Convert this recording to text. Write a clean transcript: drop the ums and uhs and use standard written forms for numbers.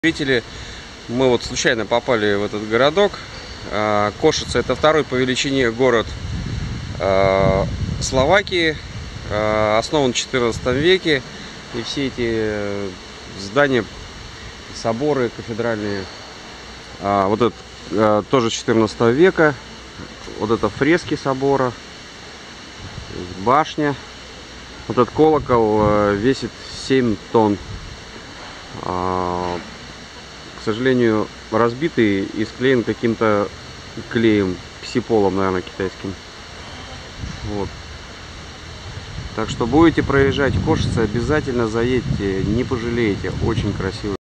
Зрители, мы вот случайно попали в этот городок. Кошице — это второй по величине город Словакии, основан в XIV веке, и все эти здания, соборы кафедральные, вот это тоже XIV века, вот это фрески собора, башня, вот этот колокол весит 7 тонн. К сожалению, разбитый и склеен каким-то клеем, псиполом, наверное, китайским. Вот. Так что будете проезжать Кошице, обязательно заедьте, не пожалеете, очень красиво.